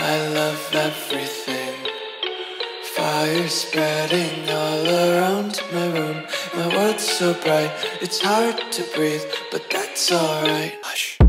I love everything. Fire spreading all around my room. My world's so bright, it's hard to breathe, but that's alright. Hush.